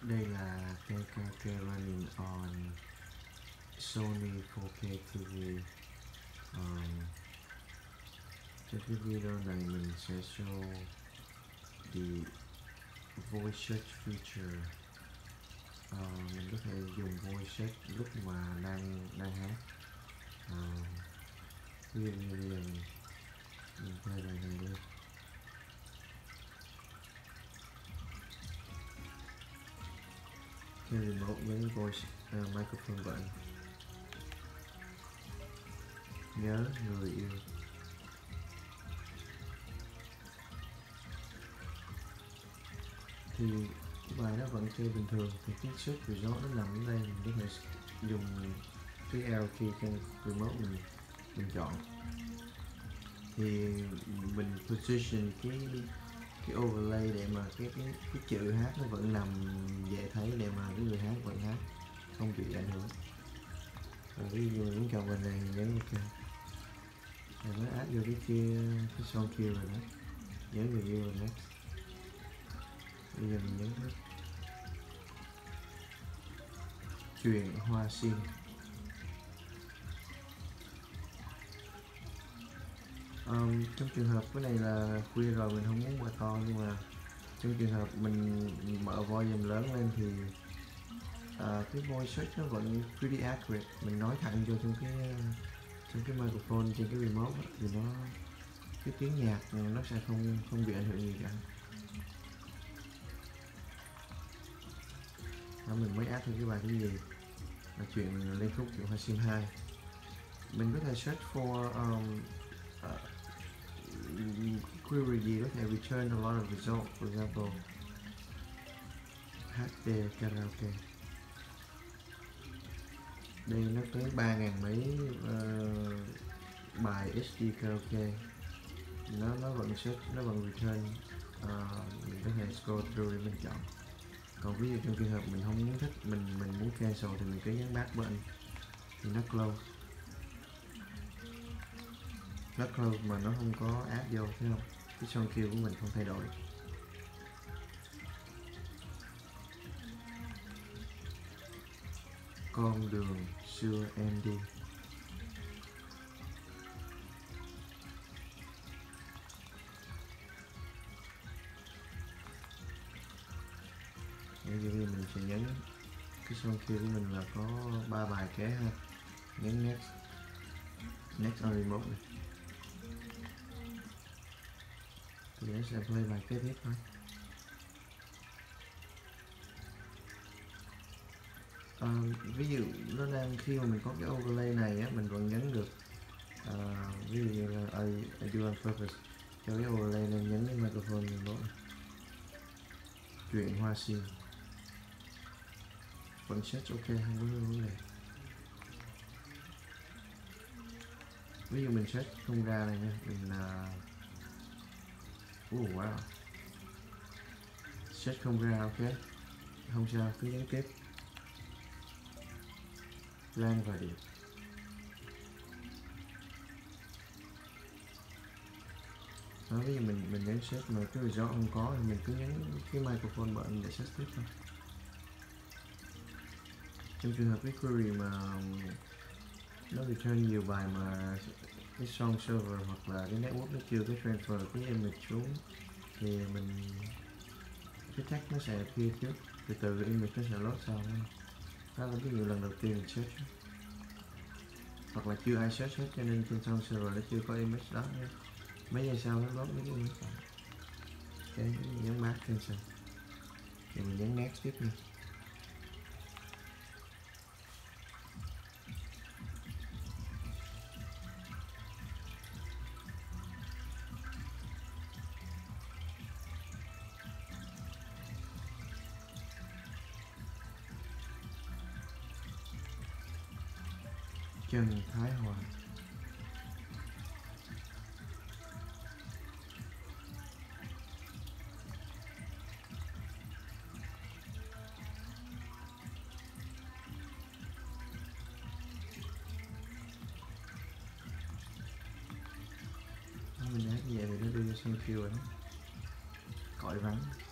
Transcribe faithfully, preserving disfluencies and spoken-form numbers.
Đây là TKaraoke running on Sony four K ti vi. um, Trong cái video này mình sẽ show the voice search feature. uh, Mình có thể dùng voice search lúc mà đang đang hát. uh, Ví dụ như bây giờ mình, mình play bài này đi. Cái remote nhấn voice uh, microphone button. Nhớ người yêu. Thì bài nó vẫn chơi bình thường, thì cái search result nó nằm ở đây. Mình có thể dùng cái arrow key trên remote mình mình chọn, thì mình position cái cái overlay để mà cái cái cái chữ hát nó vẫn nằm dễ thấy, để mà cái người hát vẫn hát không bị ảnh hưởng. Rồi ví dụ mình muốn chọn bài này, nhấn ok, rồi mới add vô cái kia, cái song kia rồi đó, nhớ người yêu rồi next. Bây giờ mình nhấn hết chuyện hoa sim. Um, trong trường hợp cái này là khuya rồi, mình không muốn quá to, nhưng mà trong trường hợp mình mở volume lớn lên thì uh, cái voice search nó vẫn pretty accurate. Mình nói thẳng vô trong cái trong cái microphone trên cái remote thì nó cái tiếng nhạc nó sẽ không không bị ảnh hưởng gì cả. Đó, mình mới add thêm cái bài cái gì là chuyện lên khúc chuyện hoa sim hai. Mình có thể search for um, uh, query gì có thể return a lot of results. For example, hát tê karaoke. Đây nó tới ba ngàn mấy uh, bài ét đê karaoke. Nó nó vẫn search, nó vẫn return. Uh, mình có thể scroll through để mình chọn. Còn ví dụ trong trường hợp mình không muốn thích, mình mình muốn cancel thì mình cứ nhấn back button thì nó close. Nó close mà nó không có add vô, thấy không? Cái song key của mình không thay đổi. Con đường xưa em đi. Bây giờ mình sẽ nhấn cái song key của mình là có ba bài kế ha. Nhấn next, next on remote này. Thì nó sẽ play bài kế tiếp thôi. À, ví dụ nó đang khi mà mình có cái overlay này á, mình vẫn nhấn được. À, ví dụ như là I, I do on purpose cho cái overlay nên nhấn cái microphone mình đó. Chuyện hoa sim vẫn search ok, không có vấn đề. Ví dụ mình search không ra này nha, mình là uh, oh, wow, search không ra, ok, không sao, cứ nhấn tiếp, lan và điểm. Đó, ví dụ mình mình nhấn search mà cái result không có thì mình cứ nhấn cái microphone button để search tiếp thôi. Trong trường hợp cái query mà nó return nhiều bài mà cái song server hoặc là cái network nó chưa có transfer cái image xuống thì mình cái text nó sẽ appear trước, từ từ cái image nó sẽ load sau. Đó là ví dụ lần đầu tiên mình search, hoặc là chưa ai search hết cho nên trên song server nó chưa có image đó. Mấy giây sau nó load mấy cái image đó. Ok, nhấn back cancel thì mình nhấn next tiếp nha. Trần Thái Hòa. Mình áp như vậy thì nó đưa cho sân kêu rồi đó. Cõi vắng.